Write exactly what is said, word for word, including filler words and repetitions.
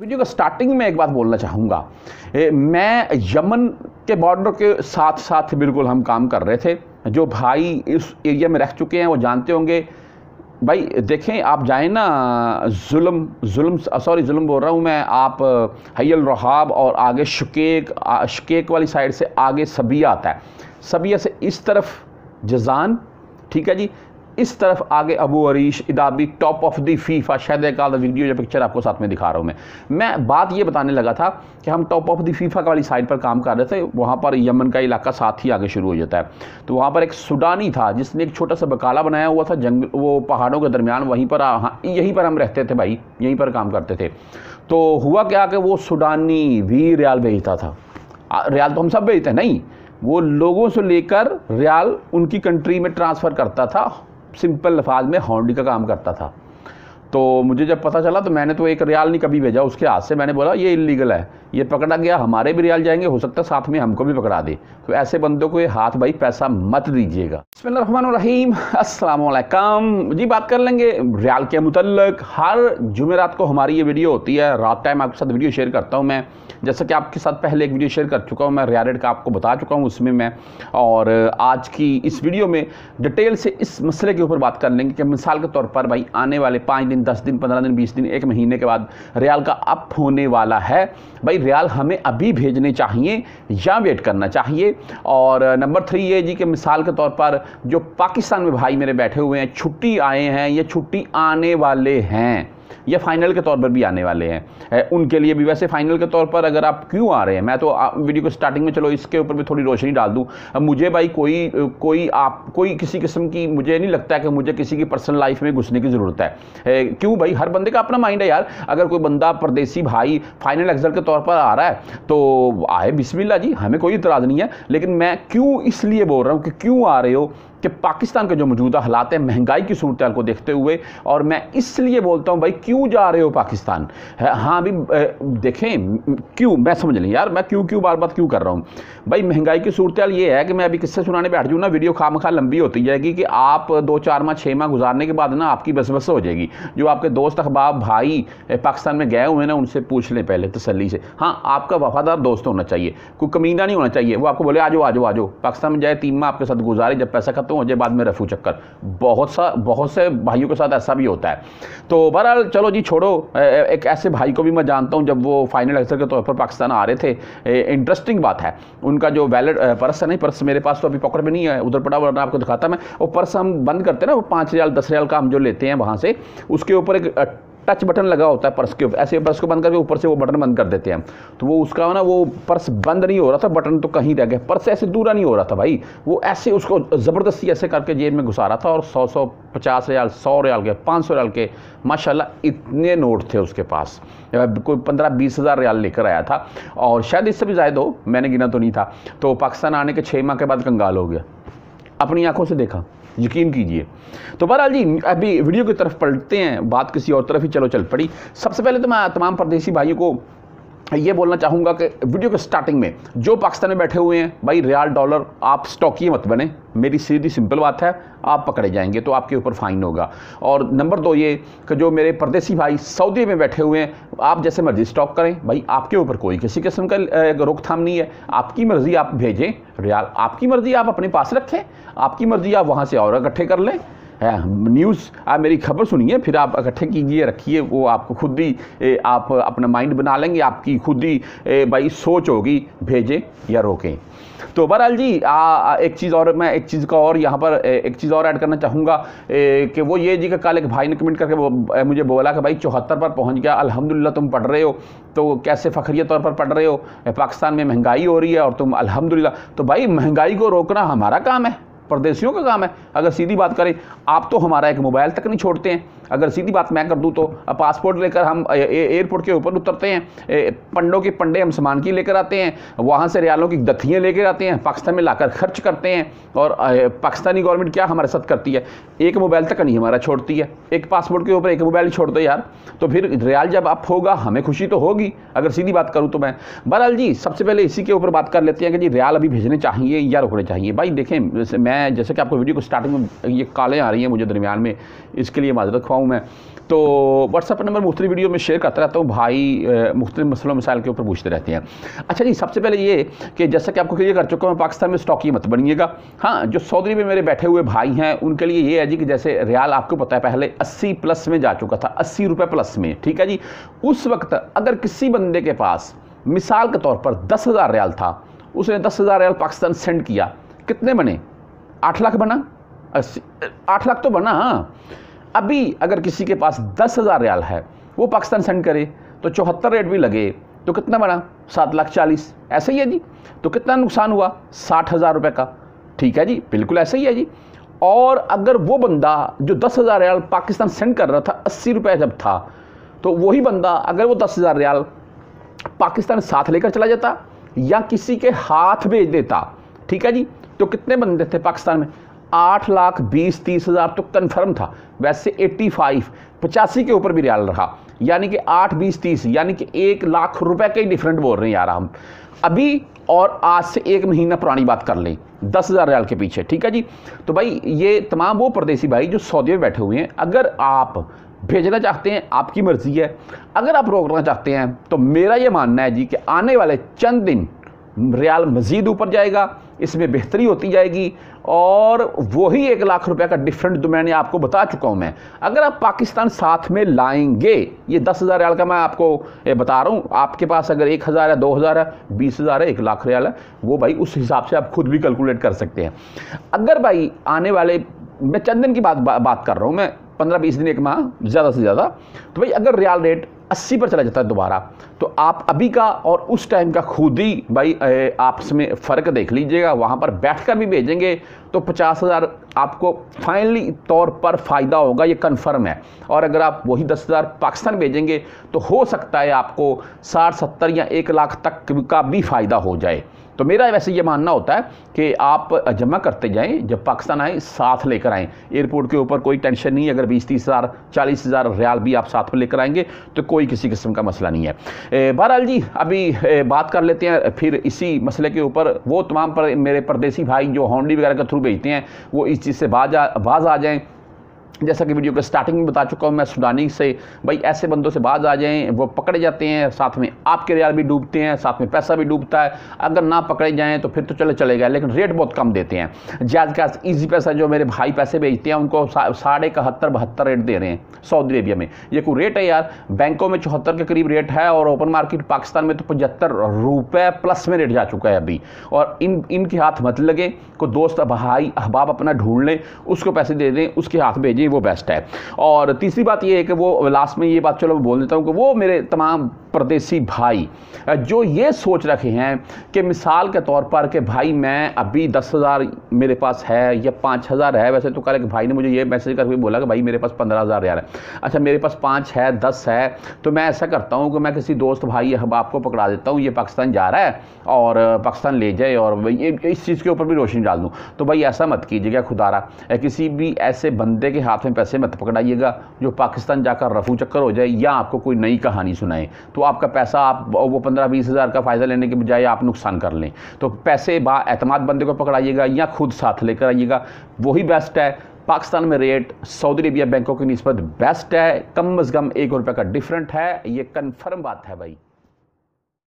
Video का starting में एक बात बोलना चाहूँगा। मैं यमन के बॉर्डर के साथ साथ बिल्कुल हम काम कर रहे थे। जो भाई इस एरिया में रह चुके हैं वो जानते होंगे। भाई देखें, आप जाएं ना जुल्म जुल्म सॉरी जुल्म बोल रहा हूँ मैं, आप हयल रहाब और आगे शुकेक शुकेक वाली साइड से आगे सबिया आता है। सबिया से इस तरफ जजान, ठीक है जी, इस तरफ आगे अबू अरीश इदाबी, टॉप ऑफ दी फीफा, शायद एक आधा वीडियो या पिक्चर आपको साथ में दिखा रहा हूँ मैं मैं बात ये बताने लगा था कि हम टॉप ऑफ दी फीफा वाली साइड पर काम कर रहे थे। वहाँ पर यमन का इलाका साथ ही आगे शुरू हो जाता है। तो वहाँ पर एक सूडानी था जिसने एक छोटा सा बकाला बनाया हुआ था जंगल, वो पहाड़ों के दरमियान, वहीं पर हाँ, यहीं पर हम रहते थे भाई, यहीं पर काम करते थे। तो हुआ क्या कि वो सूडानी भी रियाल भेजता था। रियाल तो हम सब भेजते नहीं, वो लोगों से लेकर रियाल उनकी कंट्री में ट्रांसफ़र करता था। सिंपल लफाज में हॉन्डी का काम करता था। तो मुझे जब पता चला तो मैंने तो एक रियाल नहीं कभी भेजा उसके हाथ से। मैंने बोला ये इलीगल है, ये पकड़ा गया, हमारे भी रियाल जाएंगे, हो सकता है साथ में हमको भी पकड़ा दे। तो ऐसे बंदों को ये हाथ भाई पैसा मत दीजिएगा। बिस्मिल्लाहिर्रहमानिर्रहीम, अस्सलाम वालेकुम जी। बात कर लेंगे रियाल के मुतल्लिक। हर जुमेरात को हमारी ये वीडियो होती है, रात टाइम आपके साथ वीडियो शेयर करता हूँ मैं। जैसा कि आपके साथ पहले एक वीडियो शेयर कर चुका हूँ मैं, रियाल रेट का आपको बता चुका हूँ उसमें मैं। और आज की इस वीडियो में डिटेल से इस मसले के ऊपर बात कर लेंगे कि मिसाल के तौर पर भाई आने वाले पाँच दिन, दस दिन, पंद्रह दिन, बीस दिन, एक महीने के बाद रियाल का अप होने वाला है। भाई रियाल हमें अभी भेजने चाहिए या वेट करना चाहिए। और नंबर थ्री ये जी कि मिसाल के तौर पर जो पाकिस्तान में भाई मेरे बैठे हुए हैं, छुट्टी आए हैं या छुट्टी आने वाले हैं या फाइनल के तौर पर भी आने वाले हैं, उनके लिए भी। वैसे फाइनल के तौर पर अगर आप क्यों आ रहे हैं, मैं तो वीडियो को स्टार्टिंग में चलो इसके ऊपर भी थोड़ी रोशनी डाल दूं। मुझे भाई कोई कोई आप कोई किसी किस्म की, मुझे नहीं लगता है कि मुझे किसी की पर्सनल लाइफ में घुसने की ज़रूरत है। क्यों भाई, हर बंदे का अपना माइंड है यार। अगर कोई बंदा परदेसी भाई फाइनल एग्जर के तौर पर आ रहा है तो आए, बिस्मिल्लाह जी, हमें कोई इतराज़ नहीं है। लेकिन मैं क्यों इसलिए बोल रहा हूँ कि क्यों आ रहे हो कि पाकिस्तान के जो मौजूदा हालात है, महंगाई की सूरत को देखते हुए, और मैं इसलिए बोलता हूं भाई क्यों जा रहे हो पाकिस्तान। हाँ अभी देखें क्यों, मैं समझ लें यार, मैं क्यों क्यों बार बार क्यों कर रहा हूं भाई। महंगाई की सूरत ये है कि मैं अभी किस्से सुनाने बैठ जाऊँ ना, वीडियो खामखा लंबी होती जाएगी कि आप दो चार माह छः माह गुजारने के बाद ना आपकी बस बस हो जाएगी। जो आपके दोस्त अहबाब भाई पाकिस्तान में गए हुए ना, उनसे पूछ लें पहले तसल्ली से। हाँ, आपका वफादार दोस्त होना चाहिए, कोई कमीना नहीं होना चाहिए। वो आपको बोले आ जाओ आ जाओ आ जाओ, पाकिस्तान में जाए, तीन माह आपके साथ गुजारे, जब पैसा खत्म हो जाए बाद में रफू चक्कर। बहुत सा बहुत से भाइयों के साथ ऐसा भी होता है। तो बहरहाल चलो जी छोड़ो। एक ऐसे भाई को भी मैं जानता हूं, जब वो फाइनल अक्सर के तौर पर पाकिस्तान आ रहे थे, इंटरेस्टिंग बात है, उनका जो वैलेट पर्स है, नहीं पर्स मेरे पास तो अभी पॉकेट में नहीं है, उधर पड़ा हुआ आपको दिखाता मैं। वो पर्स हम बंद करते हैं ना, वो पाँच रियाल दस रियाल का हम जो लेते हैं वहाँ से, उसके ऊपर एक टच बटन लगा होता है पर्स के ऊपर। ऐसे पर्स को बंद करके ऊपर से वो बटन बंद कर देते हैं। तो वो उसका ना वो पर्स बंद नहीं हो रहा था, बटन तो कहीं रह गया, पर्स ऐसे दूरा नहीं हो रहा था भाई। वो ऐसे उसको ज़बरदस्ती ऐसे करके जेब में घुसा रहा था। और सौ सौ पचास रियाल, सौ रियाल के, पाँच सौ रियाल के, माशाल्लाह इतने नोट थे उसके पास। कोई पंद्रह बीस हज़ार रियाल लेकर आया था, और शायद इससे भी ज़्यादा हो, मैंने गिना तो नहीं था। तो पाकिस्तान आने के छः माह के बाद कंगाल हो गया, अपनी आंखों से देखा, यकीन कीजिए। तो बहरहाल जी अभी वीडियो की तरफ पलटते हैं, बात किसी और तरफ ही चलो चल पड़ी। सबसे पहले तो मैं तमाम परदेसी भाइयों को ये बोलना चाहूँगा कि वीडियो के स्टार्टिंग में जो पाकिस्तान में बैठे हुए हैं भाई, रियाल डॉलर आप स्टॉकी मत बने। मेरी सीधी सिंपल बात है, आप पकड़े जाएंगे तो आपके ऊपर फ़ाइन होगा। और नंबर दो ये कि जो मेरे परदेसी भाई सऊदी में बैठे हुए हैं, आप जैसे मर्जी स्टॉक करें भाई, आपके ऊपर कोई किसी किस्म का रोकथाम नहीं है। आपकी मर्ज़ी आप भेजें रियाल, आपकी मर्ज़ी आप अपने पास रखें, आपकी मर्ज़ी आप वहाँ से और इकट्ठे कर लें। है न्यूज़, आप मेरी खबर सुनिए, फिर आप इकट्ठे कीजिए, रखिए, वो आपको खुद ही आप अपना माइंड बना लेंगे, आपकी खुद ही भाई सोच होगी भेजें या रोकें। तो बहरहाल जी आ, एक चीज़ और, मैं एक चीज़ का और यहाँ पर एक चीज़ और ऐड करना चाहूँगा कि वो ये जी का कल एक भाई ने कमेंट करके वो मुझे बोला कि भाई चौहत्तर पर पहुँच गया, अल्हम्दुलिल्लाह तुम पढ़ रहे हो, तो कैसे फ़खरिया तौर पर पढ़ रहे हो, पाकिस्तान में महंगाई हो रही है और तुम अल्हम्दुलिल्लाह। तो भाई महंगाई को रोकना हमारा काम है, परदेशियों का काम है। अगर सीधी बात करें, आप तो हमारा एक मोबाइल तक नहीं छोड़ते हैं। अगर सीधी बात मैं कर दूं तो पासपोर्ट लेकर हम एयरपोर्ट के ऊपर उतरते हैं, पंडों के पंडे हम सामान की लेकर आते हैं, वहाँ से रियालों की दथियाँ लेकर आते हैं, पाकिस्तान में लाकर खर्च करते हैं। और पाकिस्तानी गवर्नमेंट क्या हमारे साथ करती है, एक मोबाइल तक नहीं हमारा छोड़ती है। एक पासपोर्ट के ऊपर एक मोबाइल ही छोड़ दो यार, तो फिर रियाल जब अप होगा हमें खुशी तो होगी, अगर सीधी बात करूँ तो मैं। बहरहाल जी सबसे पहले इसी के ऊपर बात कर लेते हैं कि जी रियाल अभी भेजने चाहिए या रोकने चाहिए। भाई देखें, मैं जैसे कि आपको वीडियो को स्टार्टिंग में ये कालें आ रही हैं मुझे दरमियान में, इसके लिए माजरत ख्वाऊँ मैं। तो व्हाट्सअप नंबर मुख्तलिफ वीडियो में शेयर करता रहता हूँ, भाई मुख्तलिफ मसलों मसाइल के ऊपर पूछते रहते हैं। अच्छा जी, सबसे पहले ये कि जैसा कि आपको क्लियर कर चुका हूँ, पाकिस्तान में स्टॉकी मत बनिएगा। हाँ, जो सऊदी में मेरे बैठे हुए भाई हैं उनके लिए ये है जी कि जैसे रियाल आपको पता है पहले अस्सी प्लस में जा चुका था, अस्सी रुपये प्लस में, ठीक है जी। उस वक्त अगर किसी बंदे के पास मिसाल के तौर पर दस हज़ार रियाल था, उसने दस हज़ार रियाल पाकिस्तान सेंड किया, कितने बने? आठ लाख बना, अस्सी आठ लाख तो बना। हाँ, अभी अगर किसी के पास दस हज़ार रियाल है, वो पाकिस्तान सेंड करे तो चौहत्तर रेट भी लगे तो कितना बना? सात लाख चालीस। ऐसे ही है जी। तो कितना नुकसान हुआ? साठ हज़ार रुपये का। ठीक है जी, बिल्कुल ऐसे ही है जी। और अगर वो बंदा जो दस हज़ार रियाल पाकिस्तान सेंड कर रहा था, अस्सी रुपये जब था, तो वही बंदा अगर वो दस हज़ार रियाल पाकिस्तान साथ लेकर चला जाता या किसी के हाथ भेज देता, ठीक है जी, तो कितने बंदे थे पाकिस्तान में? आठ लाख बीस तीस हज़ार तो कन्फर्म था। वैसे पचासी पचासी के ऊपर भी रियाल रहा, यानी कि आठ बीस तीस, यानी कि एक लाख रुपए के ही डिफरेंट बोल रहे हैं यार हम अभी। और आज से एक महीना पुरानी बात कर लें, दस हज़ार रियाल के पीछे, ठीक है जी। तो भाई ये तमाम वो परदेसी भाई जो सऊदी में बैठे हुए हैं, अगर आप भेजना चाहते हैं आपकी मर्ज़ी है, अगर आप रोकना चाहते हैं तो मेरा ये मानना है जी कि आने वाले चंद दिन रियाल मज़ीद ऊपर जाएगा, इसमें बेहतरी होती जाएगी और वही एक लाख रुपए का डिफरेंट तो मैंने आपको बता चुका हूँ मैं। अगर आप पाकिस्तान साथ में लाएंगे, ये दस हज़ार रियाल का मैं आपको बता रहा हूँ, आपके पास अगर एक हज़ार है, दो हज़ार है, बीस हज़ार है, एक लाख रियाल है, वो भाई उस हिसाब से आप खुद भी कैलकुलेट कर सकते हैं। अगर भाई आने वाले, मैं चंद दिन की बात बा, बात कर रहा हूँ मैं, पंद्रह बीस दिन, एक माह ज़्यादा से ज़्यादा, तो भाई अगर रियाल रेट अस्सी पर चला जाता है दोबारा, तो आप अभी का और उस टाइम का खुद ही भाई आपस में फ़र्क देख लीजिएगा। वहाँ पर बैठकर भी भेजेंगे तो पचास हज़ार आपको फाइनली तौर पर फ़ायदा होगा, ये कन्फर्म है। और अगर आप वही दस हज़ार पाकिस्तान भेजेंगे तो हो सकता है आपको साठ सत्तर या एक लाख तक का भी फ़ायदा हो जाए। तो मेरा वैसे ये मानना होता है कि आप जमा करते जाएं, जब पाकिस्तान आए साथ लेकर आएँ। एयरपोर्ट के ऊपर कोई टेंशन नहीं है, अगर बीस तीस हज़ार चालीस हज़ार रियाल भी आप साथ में लेकर आएंगे तो कोई किसी किस्म का मसला नहीं है। बहरहाल जी, अभी बात कर लेते हैं फिर इसी मसले के ऊपर। वो तमाम पर मेरे परदेसी भाई जो होंडी वगैरह के थ्रू भेजते हैं, वो इस चीज़ से बाज आ बाज आ जाएँ। जैसा कि वीडियो के स्टार्टिंग में बता चुका हूँ मैं, सुडानी से भाई ऐसे बंदों से बाज आ जाएं, वो पकड़े जाते हैं, साथ में आपके रियाल भी डूबते हैं, साथ में पैसा भी डूबता है। अगर ना पकड़े जाएं तो फिर तो चले चलेगा, लेकिन रेट बहुत कम देते हैं। जायज़ का ईजी पैसा जो मेरे भाई पैसे भेजते हैं उनको साढ़े इकहत्तर बहत्तर रेट दे रहे हैं सऊदी अरेबिया में। ये कोई रेट है यार? बैंकों में चौहत्तर के करीब रेट है और ओपन मार्केट पाकिस्तान में तो पचहत्तर रुपये प्लस में रेट जा चुका है अभी। और इन इनके हाथ मत लगे, कोई दोस्त भाई अहबाब अपना ढूंढ लें, उसको पैसे दे दें, उसके हाथ भेजें, वो बेस्ट है। और तीसरी बात ये है कि वो लास्ट में ये बात चलो मैं बोल देता हूँ कि वो मेरे तमाम परदेसी भाई जो ये सोच रखे हैं कि मिसाल के तौर पर कि भाई मैं अभी दस हज़ार मेरे पास है या पाँच हज़ार है, वैसे तो कल एक भाई ने मुझे ये मैसेज करके बोला कि भाई मेरे पास पंद्रह हज़ार रियाल है। अच्छा, मेरे पास पाँच है, दस है, तो मैं ऐसा करता हूँ कि मैं किसी दोस्त भाई अहबाब को पकड़ा देता हूँ, ये पाकिस्तान जा रहा है और पाकिस्तान ले जाए और ये इस चीज़ के ऊपर भी रोशनी डाल दूँ। तो भाई ऐसा मत कीजिएगा खुदारा, किसी भी ऐसे बंदे के हाथ में पैसे मत पकड़ाइएगा जो पाकिस्तान जाकर रफू चक्कर हो जाए या आपको कोई नई कहानी सुनाए, तो आपका पैसा आप वो पंद्रह बीस हज़ार का फ़ायदा लेने के बजाय आप नुकसान कर लें। तो पैसे बाएतमाद बंदे को पकड़ाइएगा या खुद साथ लेकर आइएगा, वही बेस्ट है। पाकिस्तान में रेट सऊदी अरेबिया बैंकों की निस्बत बेस्ट है, कम अज़ कम एक रुपये का डिफरेंट है, ये कन्फर्म बात है भाई।